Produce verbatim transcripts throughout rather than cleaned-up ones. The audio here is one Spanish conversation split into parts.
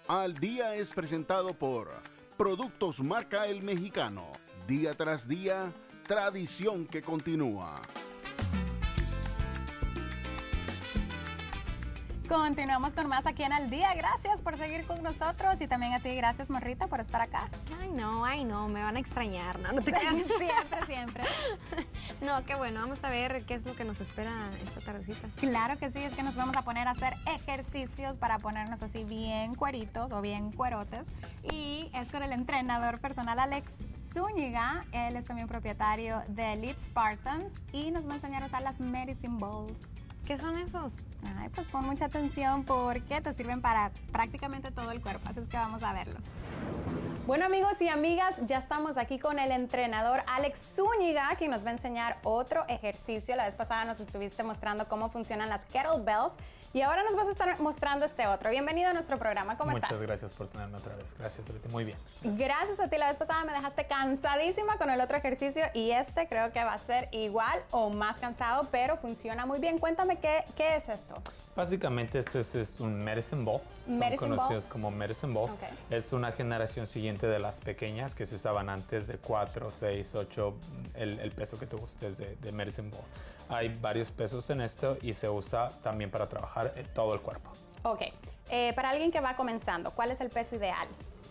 Al Día es presentado por Productos Marca El Mexicano. Día tras día, tradición que continúa. Continuamos con más aquí en Al Día. Gracias por seguir con nosotros y también a ti, gracias Morrita por estar acá. Ay no, ay no, me van a extrañar, no, no te creas. Siempre, siempre. No, qué bueno, vamos a ver qué es lo que nos espera esta tardecita. Claro que sí, es que nos vamos a poner a hacer ejercicios para ponernos así bien cueritos o bien cuerotes. Y es con el entrenador personal Alex Zúñiga. Él es también propietario de Elite Spartans y nos va a enseñar a usar las Medicine Balls. ¿Qué son esos? Ay, pues pon mucha atención porque te sirven para prácticamente todo el cuerpo, así es que vamos a verlo. Bueno amigos y amigas, ya estamos aquí con el entrenador Alex Zúñiga, quien nos va a enseñar otro ejercicio. La vez pasada nos estuviste mostrando cómo funcionan las kettlebells y ahora nos vas a estar mostrando este otro. Bienvenido a nuestro programa, ¿cómo Muchas estás? Muchas gracias por tenerme otra vez. Gracias, Leti. Muy bien. Gracias. gracias a ti, la vez pasada me dejaste cansadísima con el otro ejercicio y este creo que va a ser igual o más cansado, pero funciona muy bien. Cuéntame qué, qué es esto. Básicamente esto es, es un medicine ball, son medicine conocidos ball. como medicine balls. Okay. Es una generación siguiente de las pequeñas que se usaban antes de cuatro, seis, ocho, el, el peso que te guste de, de medicine ball. Hay varios pesos en esto y se usa también para trabajar todo el cuerpo. Ok, eh, para alguien que va comenzando, ¿cuál es el peso ideal?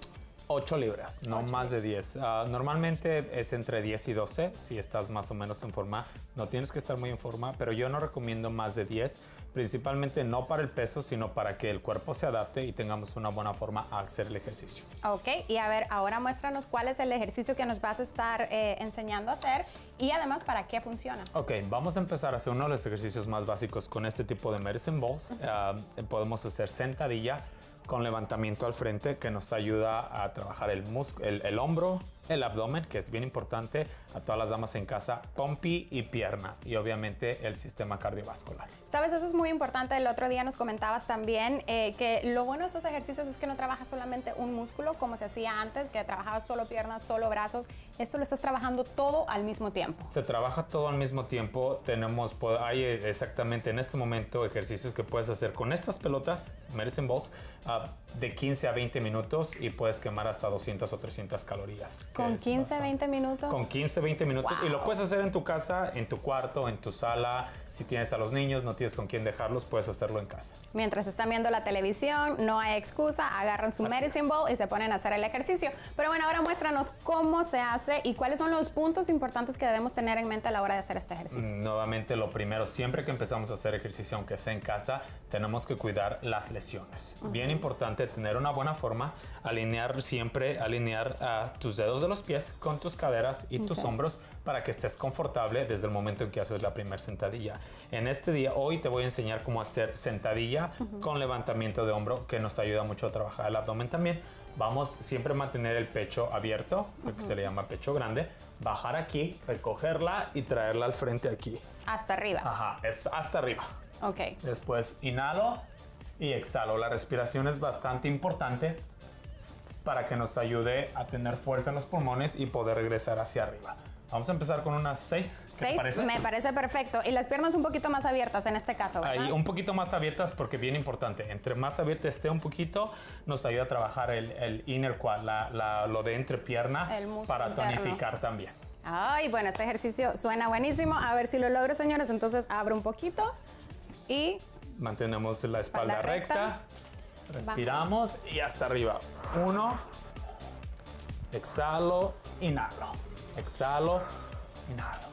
ocho libras, no más de diez. Uh, normalmente es entre diez y doce si estás más o menos en forma. No tienes que estar muy en forma, pero yo no recomiendo más de diez, principalmente no para el peso, sino para que el cuerpo se adapte y tengamos una buena forma al hacer el ejercicio. Ok, y a ver, ahora muéstranos cuál es el ejercicio que nos vas a estar eh, enseñando a hacer y además para qué funciona. Ok, vamos a empezar a hacer uno de los ejercicios más básicos con este tipo de medicine balls. Uh, podemos hacer sentadilla con levantamiento al frente que nos ayuda a trabajar el, el, el hombro, el abdomen, que es bien importante a todas las damas en casa, pompi y pierna y obviamente el sistema cardiovascular. Sabes, eso es muy importante. El otro día nos comentabas también eh, que lo bueno de estos ejercicios es que no trabajas solamente un músculo como se hacía antes, que trabajabas solo piernas, solo brazos. Esto lo estás trabajando todo al mismo tiempo. Se trabaja todo al mismo tiempo. Tenemos, hay exactamente en este momento ejercicios que puedes hacer con estas pelotas, medicine balls, uh, de quince a veinte minutos y puedes quemar hasta doscientas o trescientas calorías. ¿Con quince, veinte minutos? Con quince, veinte minutos. Wow. Y lo puedes hacer en tu casa, en tu cuarto, en tu sala. Si tienes a los niños, no tienes con quién dejarlos, puedes hacerlo en casa. Mientras están viendo la televisión, no hay excusa, agarran su Así medicine es. ball y se ponen a hacer el ejercicio. Pero bueno, ahora muéstranos cómo se hace y cuáles son los puntos importantes que debemos tener en mente a la hora de hacer este ejercicio. Mm, nuevamente, lo primero, siempre que empezamos a hacer ejercicio, aunque sea en casa, tenemos que cuidar las lesiones. Uh-huh. Bien importante tener una buena forma, alinear siempre, alinear uh, tus dedos de los pies con tus caderas y tus okay. hombros para que estés confortable desde el momento en que haces la primera sentadilla. En este día, hoy te voy a enseñar cómo hacer sentadilla uh-huh. con levantamiento de hombro, que nos ayuda mucho a trabajar el abdomen también. Vamos siempre a mantener el pecho abierto, lo que uh-huh. se le llama pecho grande. Bajar aquí, recogerla y traerla al frente aquí. Hasta arriba. Ajá, es hasta arriba. Ok. Después inhalo y exhalo. La respiración es bastante importante para que nos ayude a tener fuerza en los pulmones y poder regresar hacia arriba. Vamos a empezar con unas seis. ¿Qué ¿Seis? te parece? Me parece perfecto. Y las piernas un poquito más abiertas en este caso, ¿verdad? Ahí un poquito más abiertas porque bien importante. Entre más abierta esté un poquito, nos ayuda a trabajar el, el inner quad, la, la, lo de entrepierna para interno. tonificar también. Ay, bueno, este ejercicio suena buenísimo. A ver si lo logro, señores. Entonces abro un poquito y... Mantenemos la espalda, espalda recta. recta. Respiramos Bajo. Y hasta arriba. Uno. Exhalo, inhalo. Exhalo, inhalo.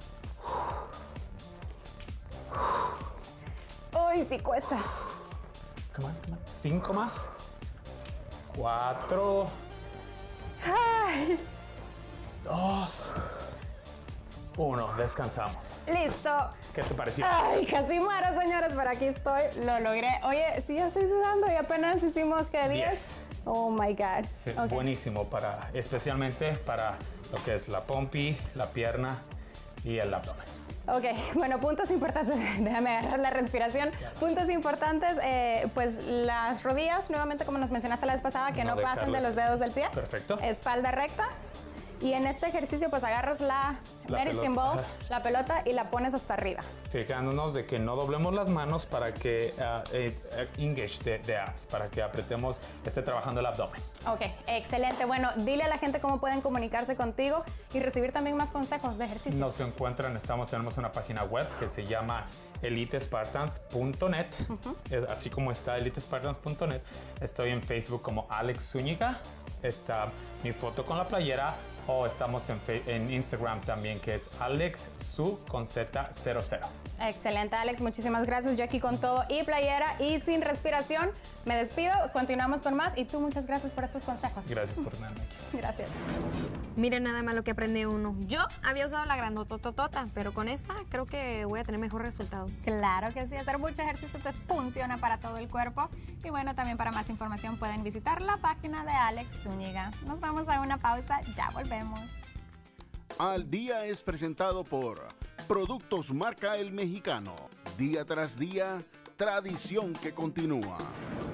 Uy, sí cuesta. Come on, come on. Cinco más. Cuatro. Ay. Dos. Uno. Descansamos. Listo. ¿Qué te pareció? Ay, casi muero, señores, pero aquí estoy. Lo logré. Oye, sí, ya estoy sudando y apenas hicimos, ¿qué? diez. Oh, my God. Sí, okay. Buenísimo, para, especialmente para lo que es la pompi, la pierna y el abdomen. Ok, bueno, puntos importantes, déjame agarrar la respiración. Claro. Puntos importantes, eh, pues las rodillas, nuevamente como nos mencionaste la vez pasada, que no, no pasen de los dedos del pie. Perfecto. Espalda recta. Y en este ejercicio pues agarras la, La medicine pelota. ball, la pelota y la pones hasta arriba. Fijándonos de que no doblemos las manos para que uh, eh, eh, engage the, the abs, para que apretemos, esté trabajando el abdomen. Ok, excelente. Bueno, dile a la gente cómo pueden comunicarse contigo y recibir también más consejos de ejercicio. Nos encuentran, estamos, tenemos una página web que se llama elite spartans punto net, uh-huh. es, así como está elite spartans punto net. Estoy en Facebook como Alex Zúñiga, está mi foto con la playera, o estamos en, en Instagram también, que es alexsu con z cero cero. Excelente, Alex, muchísimas gracias. Yo aquí con todo y playera y sin respiración me despido. Continuamos con más y tú muchas gracias por estos consejos. Gracias por tenerme aquí. Gracias. Miren nada más lo que aprende uno. Yo había usado la grandotototota, pero con esta creo que voy a tener mejor resultado. Claro que sí, hacer mucho ejercicio te funciona para todo el cuerpo. Y bueno, también para más información pueden visitar la página de Alex Zúñiga. Nos vamos a una pausa, ya volvemos. Al Día es presentado por Productos Marca El Mexicano. Día tras día, tradición que continúa.